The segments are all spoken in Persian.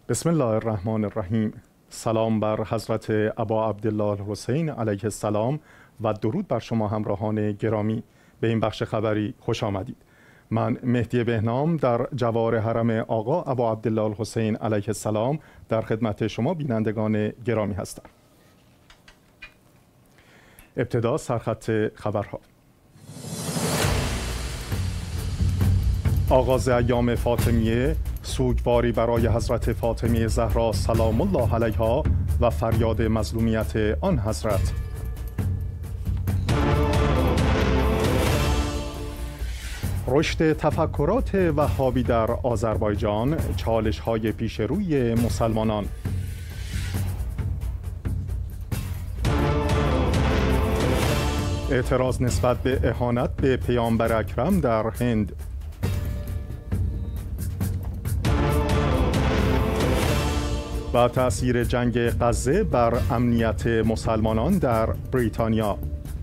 بسم الله الرحمن الرحیم. سلام بر حضرت ابا عبدالله الحسین علیه السلام و درود بر شما همراهان گرامی. به این بخش خبری خوش آمدید. من مهدی بهنام در جوار حرم آقا ابا عبدالله الحسین علیه السلام در خدمت شما بینندگان گرامی هستم. ابتدا سرخط خبرها. آغاز ایام فاطمیه، سوگواری برای حضرت فاطمه زهرا سلام الله علیها و فریاد مظلومیت آن حضرت. رشد تفکرات وهابی در آذربایجان، چالش‌های پیش روی مسلمانان. اعتراض نسبت به اهانت به پیامبر اکرم در هند. و تأثیر جنگ غزه بر امنیت مسلمانان در بریتانیا.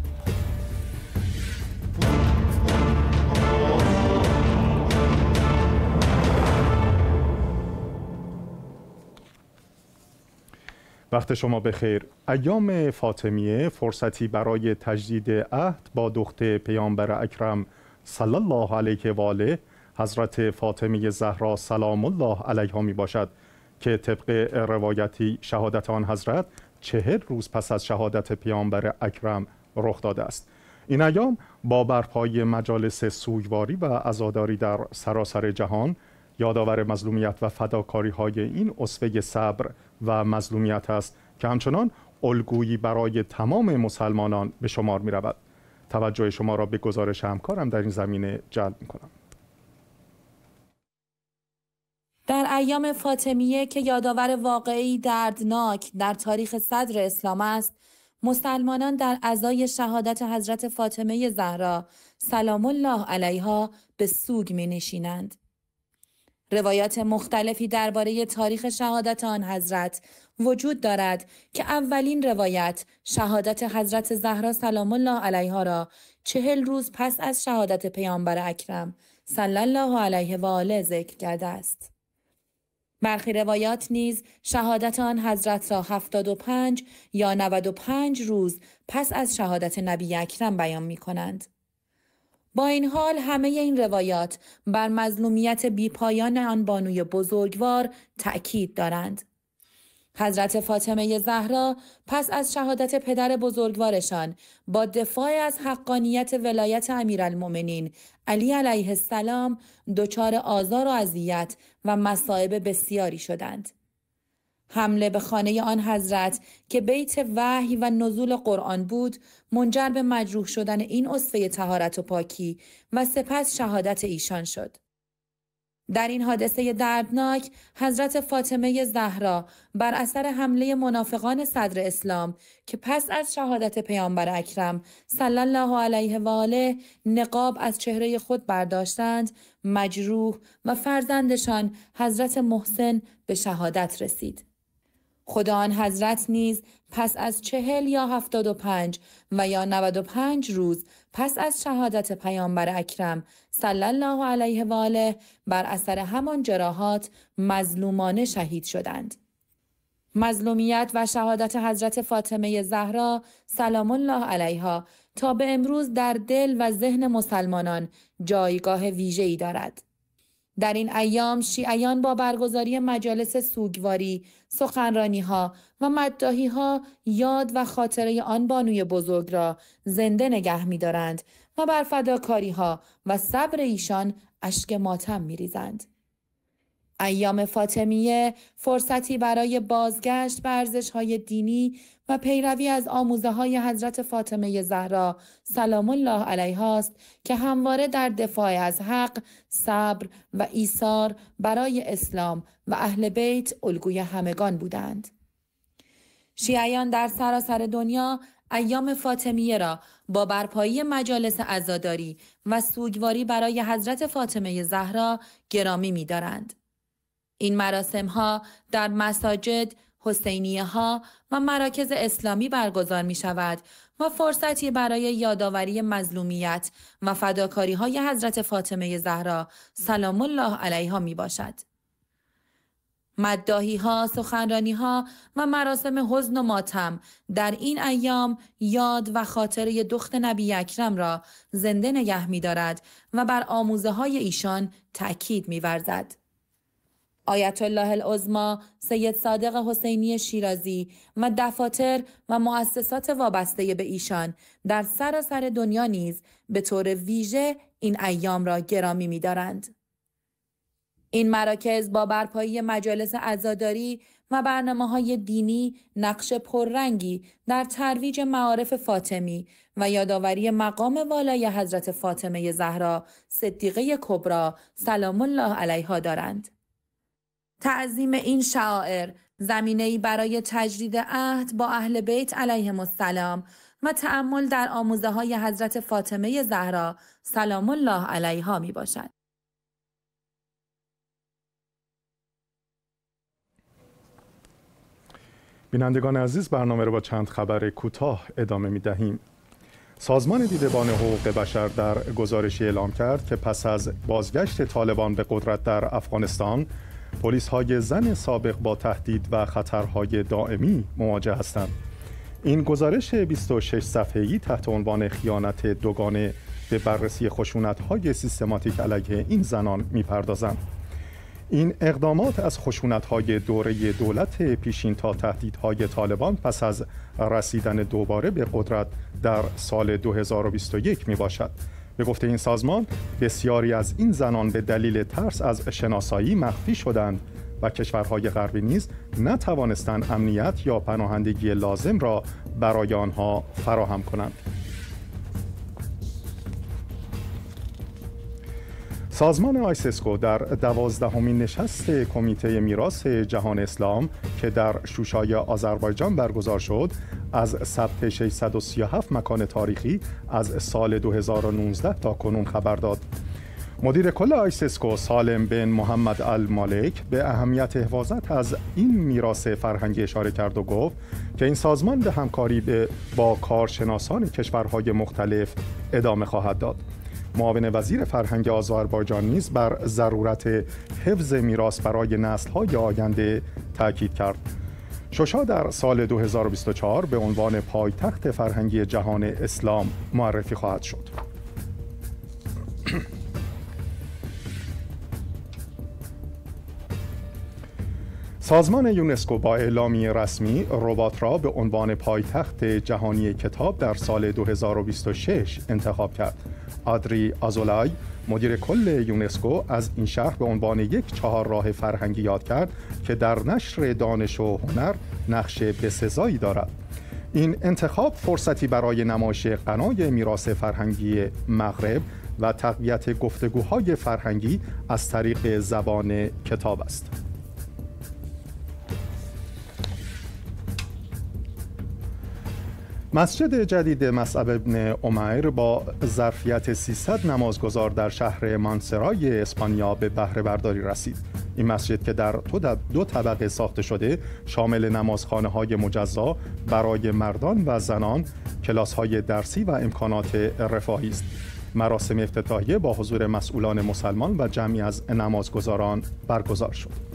وقت شما بخیر. ایام فاطمیه فرصتی برای تجدید عهد با دختر پیامبر اکرم صلی الله علیه و آله حضرت فاطمه زهرا سلام الله علیها می باشد که طبق روایتی شهادت آن حضرت 40 روز پس از شهادت پیامبر اکرم رخ داده است. این ایام با برپای مجالس سوگواری و عزاداری در سراسر جهان یادآور مظلومیت و فداکاری های این اسوه صبر و مظلومیت است که همچنان الگویی برای تمام مسلمانان به شمار می رود. توجه شما را به گزارش همکارم در این زمینه جلب می کنم. در ایام فاطمیه که یادآور واقعی دردناک در تاریخ صدر اسلام است، مسلمانان در عزای شهادت حضرت فاطمه زهرا سلام الله علیها به سوگ می نشینند. روایات مختلفی درباره تاریخ شهادت آن حضرت وجود دارد که اولین روایت شهادت حضرت زهرا سلام الله علیها را 40 روز پس از شهادت پیامبر اکرم صلی الله علیه و آله ذکر کرده است. برخی روایات نیز شهادت آن حضرت را 75 یا 95 روز پس از شهادت نبی اکرم بیان می کنند. با این حال همه این روایات بر مظلومیت بیپایان آن بانوی بزرگوار تأکید دارند. حضرت فاطمه زهرا پس از شهادت پدر بزرگوارشان با دفاع از حقانیت ولایت امیرالمؤمنین علی علیه السلام دچار آزار و اذیت و مصائب بسیاری شدند. حمله به خانه آن حضرت که بیت وحی و نزول قرآن بود منجر به مجروح شدن این اسوه طهارت و پاکی و سپس شهادت ایشان شد. در این حادثه دردناک حضرت فاطمه زهرا بر اثر حمله منافقان صدر اسلام که پس از شهادت پیامبر اکرم صلی الله علیه و آله نقاب از چهره خود برداشتند، مجروح و فرزندشان حضرت محسن به شهادت رسید. خدا آن حضرت نیز پس از 40 یا 75 و یا 95 روز پس از شهادت پیامبر اکرم صلی الله علیه و آله بر اثر همان جراحات مظلومانه شهید شدند. مظلومیت و شهادت حضرت فاطمه زهرا سلام الله علیها تا به امروز در دل و ذهن مسلمانان جایگاه ویژه‌ای دارد. در این ایام شیعیان با برگزاری مجالس سوگواری، سخنرانی‌ها و مداحی‌ها یاد و خاطره آن بانوی بزرگ را زنده نگه می‌دارند و بر فداکاری‌ها و صبر ایشان اشک ماتم می‌ریزند. ایام فاطمیه فرصتی برای بازگشت به ارزش‌های دینی و پیروی از آموزه‌های حضرت فاطمه زهرا سلام الله علیها است که همواره در دفاع از حق، صبر و ایثار برای اسلام و اهل بیت الگوی همگان بودند. شیعیان در سراسر دنیا ایام فاطمیه را با برپایی مجالس عزاداری و سوگواری برای حضرت فاطمه زهرا گرامی می‌دارند. این مراسم‌ها در مساجد، حسینیه‌ها و مراکز اسلامی برگزار می‌شود و فرصتی برای یادآوری مظلومیت و فداکاری‌های حضرت فاطمه زهرا سلام الله علیها میباشد. مداحی‌ها، سخنرانی‌ها و مراسم حزن و ماتم در این ایام یاد و خاطره دخت نبی اکرم را زنده نگه می‌دارد و بر آموزه‌های ایشان تأکید می‌ورزد. آیت الله العظمی سید صادق حسینی شیرازی و دفاتر و مؤسسات وابسته به ایشان در سراسر دنیا نیز به طور ویژه این ایام را گرامی می‌دارند. این مراکز با برپایی مجالس عزاداری و برنامه‌های دینی نقش پررنگی در ترویج معارف فاطمی و یادآوری مقام والای حضرت فاطمه زهرا صدیقه کبری سلام الله علیها دارند. تعظیم این شعائر زمینه‌ای برای تجدید عهد با اهل بیت علیهم السلام و تأمل در آموزه‌های حضرت فاطمه زهرا سلام الله علیها می باشد. بینندگان عزیز، برنامه را با چند خبر کوتاه ادامه می دهیم. سازمان دیدبان حقوق بشر در گزارشی اعلام کرد که پس از بازگشت طالبان به قدرت در افغانستان، پلیس‌های زن سابق با تهدید و خطرهای دائمی مواجه هستند. این گزارش 26 صفحه‌ای تحت عنوان خیانت دوگانه به بررسی خشونت‌های سیستماتیک علیه این زنان می‌پردازند. این اقدامات از خشونت‌های دوره دولت پیشین تا تهدیدهای طالبان پس از رسیدن دوباره به قدرت در سال 2021 میباشد. به گفته این سازمان، بسیاری از این زنان به دلیل ترس از شناسایی مخفی شدند و کشورهای غربی نیز نتوانستند امنیت یا پناهندگی لازم را برای آنها فراهم کنند. سازمان آیسیسکو در 12مین نشست کمیته میراث جهان اسلام که در شوشای آذربایجان برگزار شد، از ثبت 637 مکان تاریخی از سال 2019 تا کنون خبر داد. مدیر کل آیسیسکو سالم بن محمد المالک به اهمیت حفاظت از این میراث فرهنگی اشاره کرد و گفت که این سازمان به همکاری با کارشناسان کشورهای مختلف ادامه خواهد داد. معاون وزیر فرهنگ آذربایجان نیز بر ضرورت حفظ میراث برای نسل‌های آینده تاکید کرد. شوشا در سال 2024 به عنوان پایتخت فرهنگی جهان اسلام معرفی خواهد شد. سازمان یونسکو با اعلامیه رسمی رباط را به عنوان پایتخت جهانی کتاب در سال 2026 انتخاب کرد. آدری آزولای، مدیر کل یونسکو، از این شهر به عنوان یک چهارراه فرهنگی یاد کرد که در نشر دانش و هنر نقش بسزایی دارد. این انتخاب فرصتی برای نمایش غنای میراث فرهنگی مغرب و تقویت گفتگوهای فرهنگی از طریق زبان کتاب است. مسجد جدید مصعب ابن عمیر با ظرفیت 300 نمازگزار در شهر مانسرای اسپانیا به بهره برداری رسید. این مسجد که در دو طبقه ساخته شده، شامل نمازخانه‌های مجزا برای مردان و زنان، کلاس‌های درسی و امکانات رفاهی است. مراسم افتتاحیه با حضور مسئولان مسلمان و جمعی از نمازگزاران برگزار شد.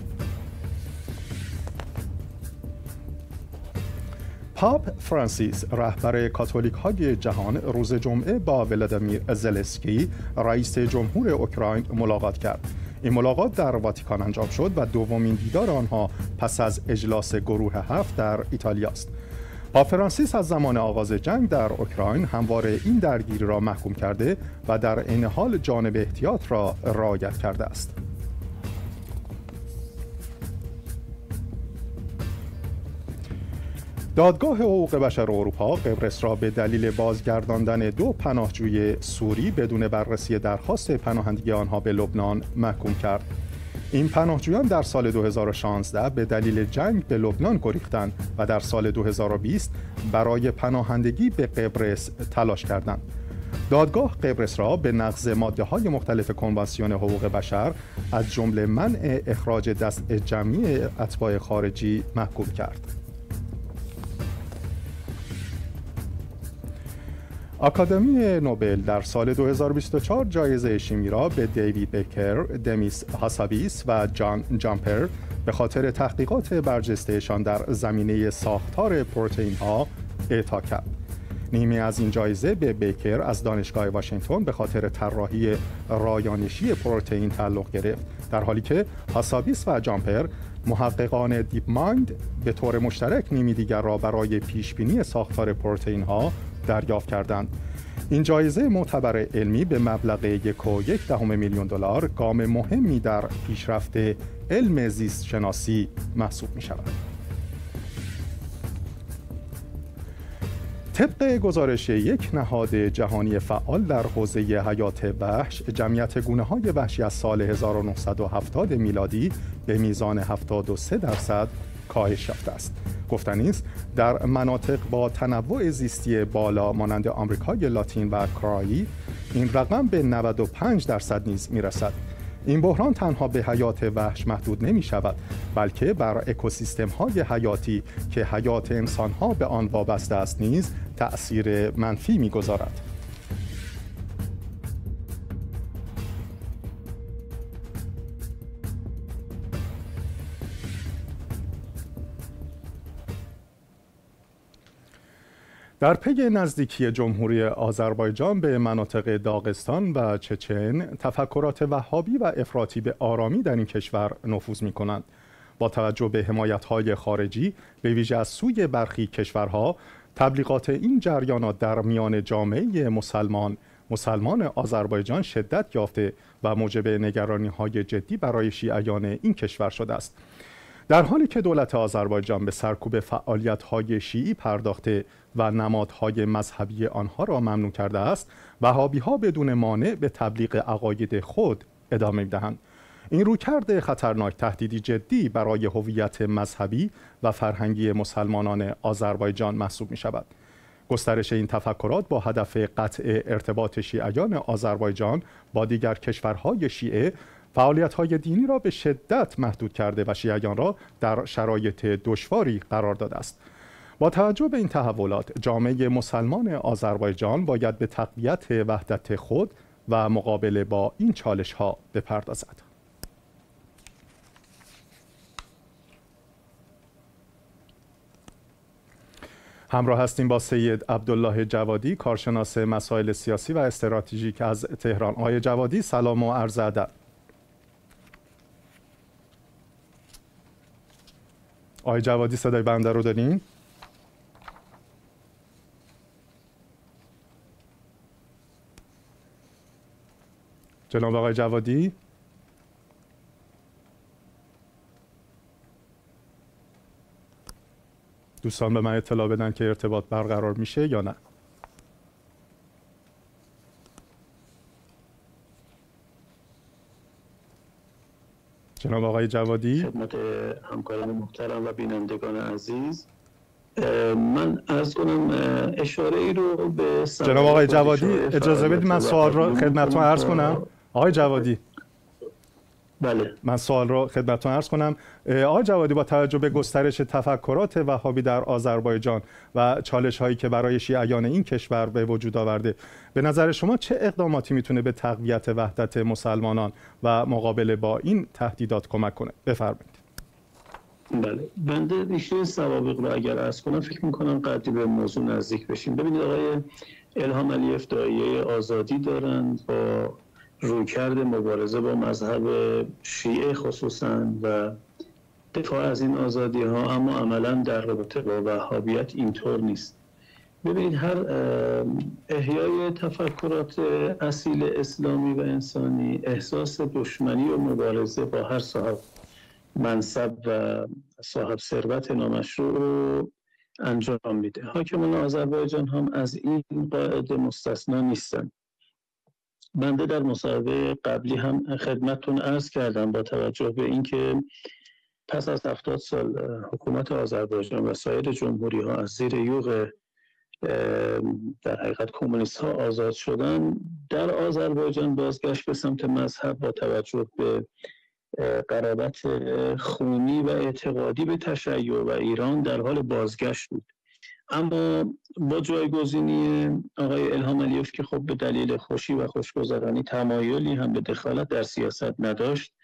پاپ فرانسیس، رهبر کاتولیک های جهان، روز جمعه با ولادیمیر زلنسکی، رئیس جمهور اوکراین، ملاقات کرد. این ملاقات در واتیکان انجام شد و دومین دیدار آنها پس از اجلاس گروه 7 در ایتالیا است. پاپ فرانسیس از زمان آغاز جنگ در اوکراین همواره این درگیری را محکوم کرده و در عین حال جانب احتیاط را رعایت کرده است. دادگاه حقوق بشر اروپا قبرس را به دلیل بازگرداندن 2 پناهجوی سوری بدون بررسی درخواست پناهندگی آنها به لبنان محکوم کرد. این پناهجویان در سال 2016 به دلیل جنگ به لبنان گریختند و در سال 2020 برای پناهندگی به قبرس تلاش کردند. دادگاه قبرس را به نقض ماده‌های مختلف کنوانسیون حقوق بشر از جمله منع اخراج دست جمعی اتباع خارجی محکوم کرد. آکادمی نوبل در سال 2024 جایزه شیمی را به دیوید بکر، دمیس هاسابیس و جان جامپر به خاطر تحقیقات برجسته‌شان در زمینه ساختار پروتئین ها اعطا کرد. نیمی از این جایزه به بیکر از دانشگاه واشنگتن به خاطر طراحی رایانشی پروتئین تعلق گرفت، در حالی که هاسابیس و جامپر محققان دیپ مایند به طور مشترک نیمی دیگر را برای پیشبینی ساختار پروتئین ها دریافت کردند. این جایزه معتبر علمی به مبلغ 1.1 میلیون دلار گام مهمی در پیشرفت علم زیست شناسی محسوب می شود. طبق گزارش یک نهاد جهانی فعال در حوزه حیات وحش، جمعیت گونه‌های وحشی از سال 1970 میلادی به میزان 73% کاهش یافته است. گفتنی است در مناطق با تنوع زیستی بالا مانند آمریکای لاتین و کرایی این رقم به 95% نیز میرسد. این بحران تنها به حیات وحش محدود نمی شود، بلکه بر اکوسیستم های حیاتی که حیات انسان ها به آن وابسته است نیز تأثیر منفی می گذارد. در پی نزدیکی جمهوری آذربایجان به مناطق داغستان و چچن، تفکرات وهابی و افراطی به آرامی در این کشور نفوذ می‌کنند. با توجه به حمایت‌های خارجی به ویژه از سوی برخی کشورها، تبلیغات این جریانات در میان جامعه مسلمان آذربایجان شدت یافته و موجب نگرانی‌های جدی برای شیعیان این کشور شده است. در حالی که دولت آذربایجان به سرکوب فعالیت‌های شیعی پرداخته و نمادهای مذهبی آنها را ممنوع کرده است، وهابی‌ها بدون مانع به تبلیغ عقاید خود ادامه می‌دهند. این رویکرد خطرناک تهدیدی جدی برای هویت مذهبی و فرهنگی مسلمانان آذربایجان محسوب می‌شود. گسترش این تفکرات با هدف قطع ارتباط شیعیان آذربایجان با دیگر کشورهای شیعه فعالیت‌های دینی را به شدت محدود کرده و شیعیان را در شرایط دشواری قرار داده است. با توجه به این تحولات، جامعه مسلمان آذربایجان باید به تقویت وحدت خود و مقابله با این چالش‌ها بپردازد. همراه هستیم با سید عبدالله جوادی، کارشناس مسائل سیاسی و استراتژیک از تهران. آقای جوادی، سلام و عرض ادب. آقای جوادی، صدای بنده رو دارین؟ جناب آقای جوادی؟ دوستان به من اطلاع بدن که ارتباط برقرار میشه یا نه. جناب آقای جوادی؟ خدمت همکاران محترم و بینندگان عزیز، من عرض کنم اشاره ای رو به جناب آقای جوادی اجازه بدید من سوال رو خدمتتون عرض کنم. آقای جوادی، بله، من سوال رو خدمتتون عرض کنم. آقای جوادی، با توجه به گسترش تفکرات وهابی در آذربایجان و چالش هایی که برای شیعیان این کشور به وجود آورده، به نظر شما چه اقداماتی میتونه به تقویت وحدت مسلمانان و مقابله با این تهدیدات کمک کنه؟ بفرمایید. بله، بنده ریشه سوابق رو اگر عرض کنم فکر میکنم قدری به موضوع نزدیک بشیم. ببینید، آقای الهام علیف داعیه آزادی دارند با رویکرد مبارزه با مذهب شیعه خصوصا و دفاع از این آزادی ها، اما عملا در رابطه با وهابیت اینطور نیست. ببینید، هر احیای تفکرات اصیل اسلامی و انسانی احساس دشمنی و مبارزه با هر صاحب منصب و صاحب ثروت نامشروع رو انجام میده. حاکمان آذربایجان هم از این قاعده مستثنا نیستن. بنده در مصاحبه قبلی هم خدمتتون عرض کردم با توجه به اینکه پس از 70 سال حکومت آذربایجان و سایر جمهوری ها از زیر یوغ در حقیقت کمونیست ها آزاد شدن، در آذربایجان بازگشت به سمت مذهب با توجه به قرابت خونی و اعتقادی به تشیع و ایران در حال بازگشت بود. اما با جایگزینی آقای الهام علیف که خب به دلیل خوشی و خوشگذرانی تمایلی هم به دخالت در سیاست نداشت،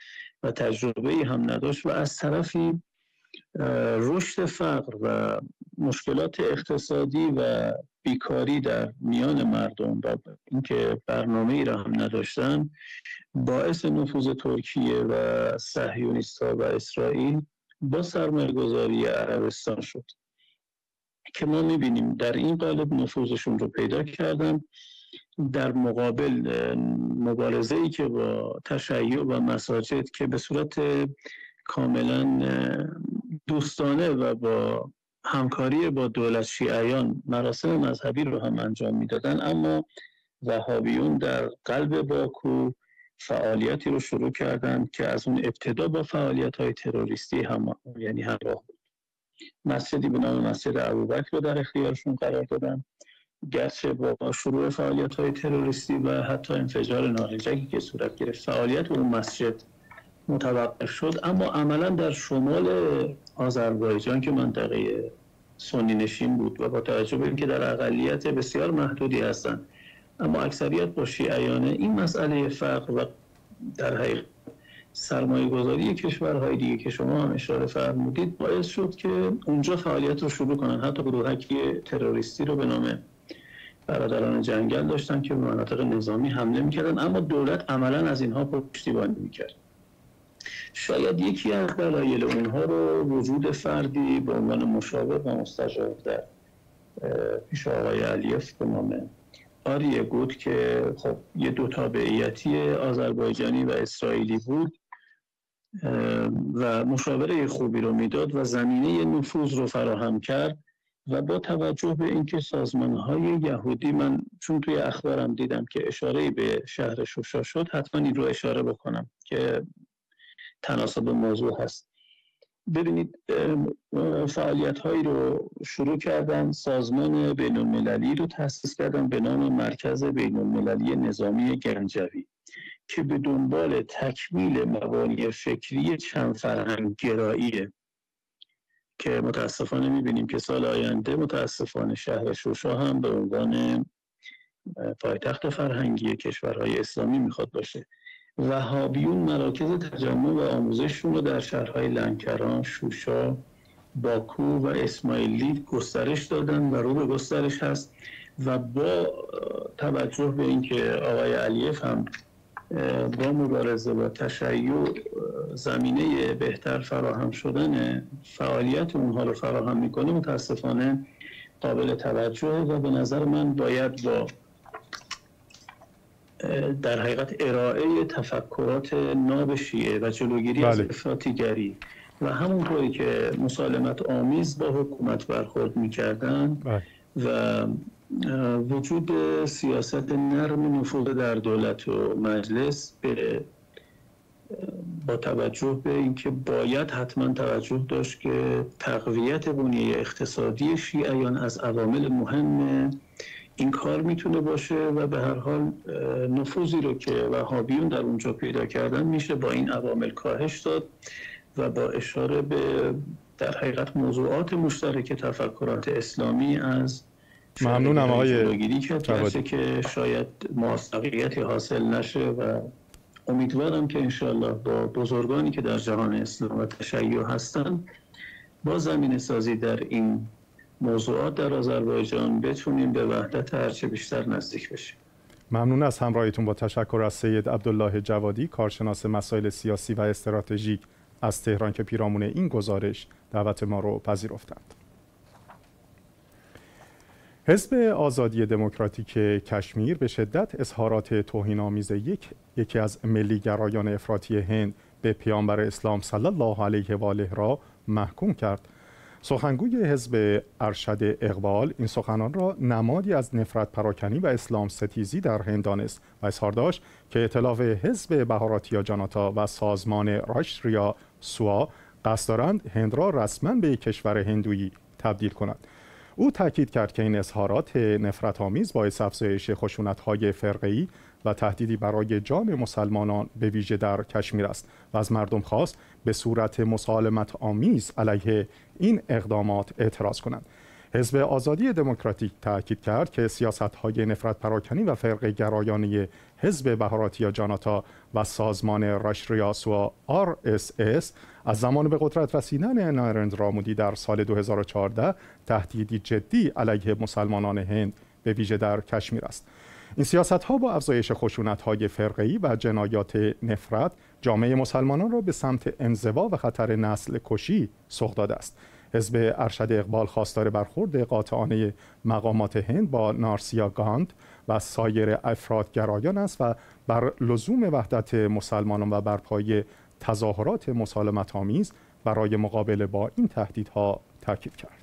و تجربه‌ای هم نداشت و از طرفی رشد فقر و مشکلات اقتصادی و بیکاری در میان مردم و اینکه برنامه‌ای را هم نداشتن باعث نفوذ ترکیه و صهیونیست‌ها و اسرائیل با سرمایه‌گذاری عربستان شد که ما می‌بینیم در این قالب نفوذشون رو پیدا کردن. در مقابل مبارزه‌ای که با تشیع و مساجد که به صورت کاملا دوستانه و با همکاری با دولت شیعیان مراسم مذهبی رو هم انجام میدادن، اما وهابیون در قلب باکو فعالیتی رو شروع کردند که از اون ابتدا با فعالیت‌های تروریستی همراه بود. مسجدی به نام مسجد ابوبکر رو در اختیارشون قرار دادن، گرچه با شروع فعالیت‌های تروریستی و حتی انفجار نارنجکی که صورت گرفت فعالیت اون مسجد متوقف شد، اما عملا در شمال آذربایجان که منطقه سنی نشین بود و با توجه به اینکه در اقلیت بسیار محدودی هستند اما اکثریت با شیعیانه، این مسئله فقر و در حقیقت سرمایه گذاری کشورهای دیگه که شما هم اشاره فرمودید باعث شد که اونجا فعالیت رو شروع کنن. حتی گروهکی تروریستی رو به نام برادران جنگل داشتن که به مناطق نظامی حمله میکردن، اما دولت عملا از اینها پشتیبانی میکرد. شاید یکی از دلایل اونها رو وجود فردی به عنوان مشاور و مستشار در پیش آقای علیف به نام آریه گوت که خب یه دو تابعیتی آذربایجانی و اسرائیلی بود و مشاوره خوبی رو میداد و زمینه نفوذ رو فراهم کرد و با توجه به اینکه سازمان‌های یهودی، من چون توی اخبارم دیدم که اشاره‌ای به شهر شوشا شد، حتما این رو اشاره بکنم که تناسب موضوع هست. ببینید فعالیت‌هایی رو شروع کردن، سازمان بین‌المللی رو تأسیس کردن به نام مرکز بین‌المللی نظامی گنجوی که به دنبال تکمیل مبانی فکری چند فرهنگ گراییه که متاسفانه می‌بینیم که سال آینده متاسفانه شهر شوشا هم به عنوان پایتخت فرهنگی کشورهای اسلامی میخواد باشه. وهابیون مراکز تجمع و آموزششون رو در شهرهای لنکران، شوشا، باکو و اسماعیلی گسترش دادن و رو به گسترش هست و با توجه به اینکه آقای علیف هم با مبارزه با تشیع زمینه بهتر فراهم شدن فعالیت اونها رو فراهم میکنه، متاسفانه قابل توجه و به نظر من باید با در حقیقت ارائه تفکرات ناب شیعه و جلوگیری از افراطیگری و همونطوری که مسالمت آمیز با حکومت برخورد می‌کردن و وجود سیاست نرم نفوذ در دولت و مجلس با توجه به اینکه باید حتما توجه داشت که تقویت بنیه اقتصادی شیعیان از عوامل مهم این کار میتونه باشه و به هر حال نفوذی رو که وهابیون در اونجا پیدا کردن میشه با این عوامل کاهش داد و با اشاره به در حقیقت موضوعات مشترک تفکرات اسلامی از ممنونم آقای جوادی که شاید موفقیتی حاصل نشه و امیدوارم که انشاءالله با بزرگانی که در جهان اسلام و تشیع هستن با زمینه سازی در این موضوعات در آذربایجان بتونیم به وحدت هرچه بیشتر نزدیک بشیم. ممنون از همراهیتون. با تشکر از سید عبدالله جوادی، کارشناس مسائل سیاسی و استراتژیک از تهران که پیرامون این گزارش دعوت ما رو پذیرفتند. حزب آزادی دموکراتیک کشمیر به شدت اظهارات توهین‌آمیز یکی از ملی‌گرایان افراطی هند به پیامبر اسلام صلی الله علیه و آله را محکوم کرد. سخنگوی حزب ارشد اقبال این سخنان را نمادی از نفرت پراکنی و اسلام ستیزی در هند دانست و اظهار داشت که ائتلاف حزب بهاراتیا جاناتا و سازمان راشتریا سوا قصد دارند هند را رسما به کشور هندویی تبدیل کنند. او تاکید کرد که این اظهارات نفرت‌آمیز باعث افزایش خشونت‌های فرقه‌ای و تهدیدی برای جان مسلمانان به ویژه در کشمیر است و از مردم خواست به صورت مسالمت آمیز علیه این اقدامات اعتراض کنند. حزب آزادی دموکراتیک تاکید کرد که سیاست‌های نفرت پراکنی و فرقه گرایانه حزب بهاراتی جاناتا و سازمان راشتریا سوا RSS از زمان به قدرت رسیدن نریندرا مودی در سال 2014 تهدیدی جدی علیه مسلمانان هند به ویژه در کشمیر است. این سیاست‌ها با افزایش خشونت‌های فرقه‌ای و جنایات نفرت جامعه مسلمانان را به سمت انزوا و خطر نسل کشی سوق داده است. حزب ارشد اقبال خواستار برخورد قاطعانه مقامات هند با نارسیا گاند و سایر افراطگرایان است و بر لزوم وحدت مسلمانان و برپای تظاهرات مسالمت‌آمیز برای مقابله با این تهدیدها تاکید کرد.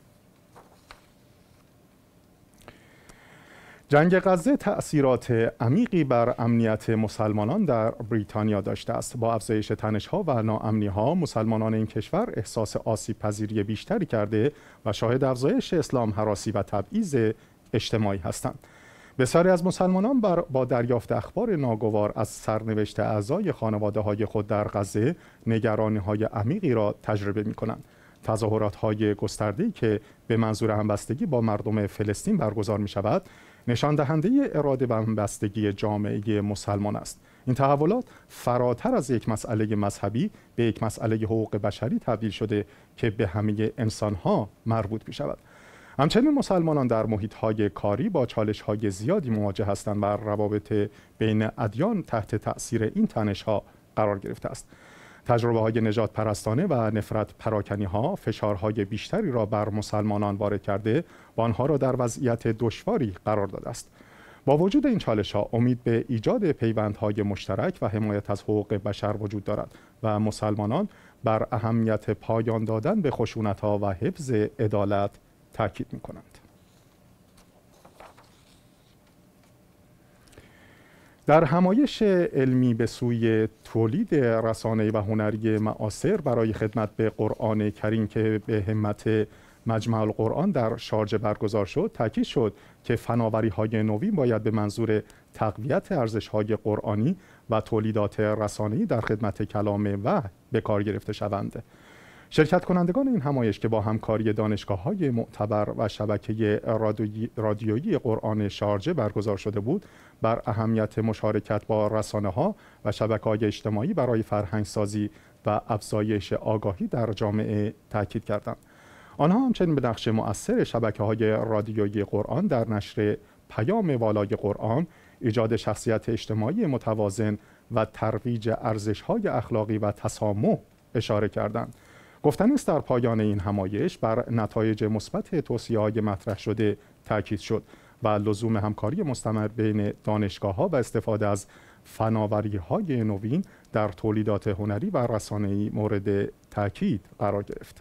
جنگ غزه تأثیرات عمیقی بر امنیت مسلمانان در بریتانیا داشته است. با افزایش تنش‌ها و ناامنی‌ها مسلمانان این کشور احساس آسیب پذیری بیشتری کرده و شاهد افزایش اسلام هراسی و تبعیض اجتماعی هستند. بسیاری از مسلمانان با دریافت اخبار ناگوار از سرنوشت اعضای خانواده‌های خود در غزه نگرانی‌های عمیقی را تجربه می‌کنند. تظاهرات‌های گسترده‌ای که به منظور همبستگی با مردم فلسطین برگزار می‌شود، نشان دهنده اراده و همبستگی جامعه مسلمان است. این تحولات فراتر از یک مسئله مذهبی به یک مسئله حقوق بشری تبدیل شده که به همه انسان‌ها مربوط می‌شود. همچنین مسلمانان در محیط‌های کاری با چالش‌های زیادی مواجه هستند و روابط بین ادیان تحت تأثیر این تنش‌ها قرار گرفته است. تجربه‌های نجات پرستانه و نفرت پراکنی‌ها فشارهای بیشتری را بر مسلمانان وارد کرده و آنها را در وضعیت دشواری قرار داده است. با وجود این چالش‌ها امید به ایجاد پیوندهای مشترک و حمایت از حقوق بشر وجود دارد و مسلمانان بر اهمیت پایان دادن به خشونت‌ها و حفظ عدالت تاکید می‌کنند. در همایش علمی به سوی تولید رسانه‌ای و هنری معاصر برای خدمت به قرآن کریم که به همت مجمع القرآن در شارجه برگزار شد، تاکید شد که فناوری‌های نوین باید به منظور تقویت ارزش‌های قرآنی و تولیدات رسانه‌ای در خدمت کلام وحی به کار گرفته شوند. شرکت کنندگان این همایش که با همکاری دانشگاه‌های معتبر و شبکه رادیویی قرآن شارجه برگزار شده بود، بر اهمیت مشارکت با رسانه‌ها و شبکه‌های اجتماعی برای فرهنگسازی و افزایش آگاهی در جامعه تاکید کردند. آنها همچنین به نقش مؤثر شبکه‌های رادیویی قرآن در نشر پیام والای قرآن، ایجاد شخصیت اجتماعی متوازن و ترویج ارزش‌های اخلاقی و تسامح اشاره کردند. گفتنی است در پایان این همایش بر نتایج مثبت توصیه‌های مطرح شده تاکید شد و لزوم همکاری مستمر بین دانشگاه‌ها و استفاده از فناوری‌های نوین در تولیدات هنری و رسانه‌ای مورد تاکید قرار گرفت.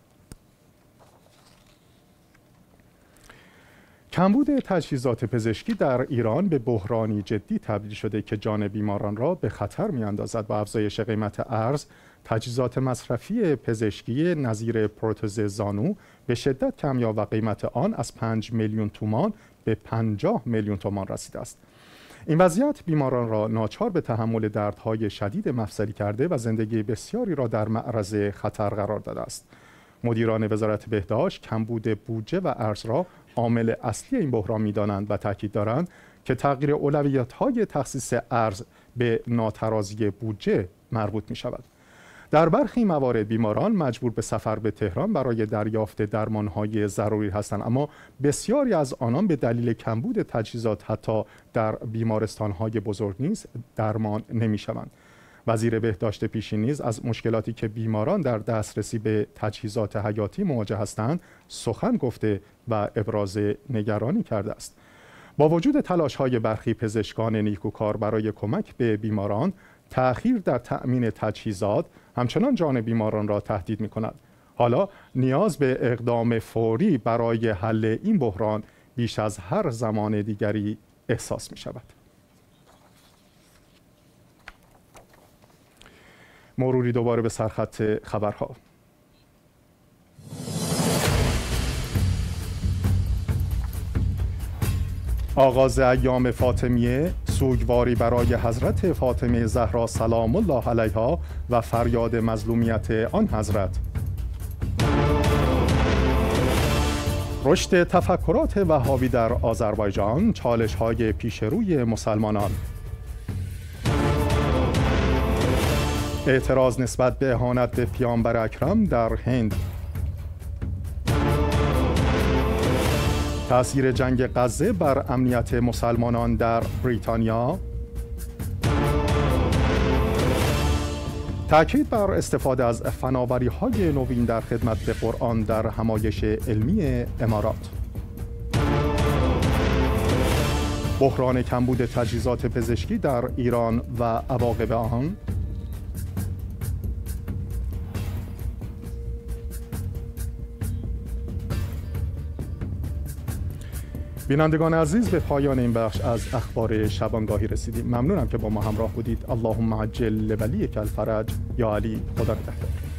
کمبود تجهیزات پزشکی در ایران به بحرانی جدی تبدیل شده که جان بیماران را به خطر می‌اندازد. با افزایش قیمت ارز، تجهیزات مصرفی پزشکی نظیر پروتز زانو به شدت کم یافت و قیمت آن از 5 میلیون تومان به 50 میلیون تومان رسیده است. این وضعیت بیماران را ناچار به تحمل دردهای شدید مفصلی کرده و زندگی بسیاری را در معرض خطر قرار داده است. مدیران وزارت بهداشت کمبود بودجه و ارز را عامل اصلی این بحران می‌دانند و تاکید دارند که تغییر اولویت‌های تخصیص ارز به ناترازی بودجه مربوط می‌شود. در برخی موارد بیماران مجبور به سفر به تهران برای دریافت درمان‌های ضروری هستند، اما بسیاری از آنان به دلیل کمبود تجهیزات حتی در بیمارستان‌های بزرگ نیز درمان نمی‌شوند. وزیر بهداشت پیشین نیز از مشکلاتی که بیماران در دسترسی به تجهیزات حیاتی مواجه هستند سخن گفته و ابراز نگرانی کرده است. با وجود تلاش‌های برخی پزشکان نیکوکار برای کمک به بیماران، تأخیر در تأمین تجهیزات همچنان جان بیماران را تهدید می‌کند. حالا نیاز به اقدام فوری برای حل این بحران بیش از هر زمان دیگری احساس می‌شود. مروری دوباره به سرخط خبرها. آغاز ایام فاطمیه، سوگواری برای حضرت فاطمه زهرا سلام الله علیها و فریاد مظلومیت آن حضرت. رشد تفکرات وهابی در آذربایجان، چالش‌های پیش روی مسلمانان. اعتراض نسبت به اهانت به پیامبر اکرم در هند. تأثیر جنگ غزه بر امنیت مسلمانان در بریتانیا. تأکید بر استفاده از فناوری‌های نوین در خدمت به قرآن در همایش علمی امارات. بحران کمبود تجهیزات پزشکی در ایران و عواقب آن. بینندگان عزیز، به پایان این بخش از اخبار شبانگاهی رسیدیم. ممنونم که با ما همراه بودید. اللهم عجل لولیک الفرج. یا علی، خدا نگهدار.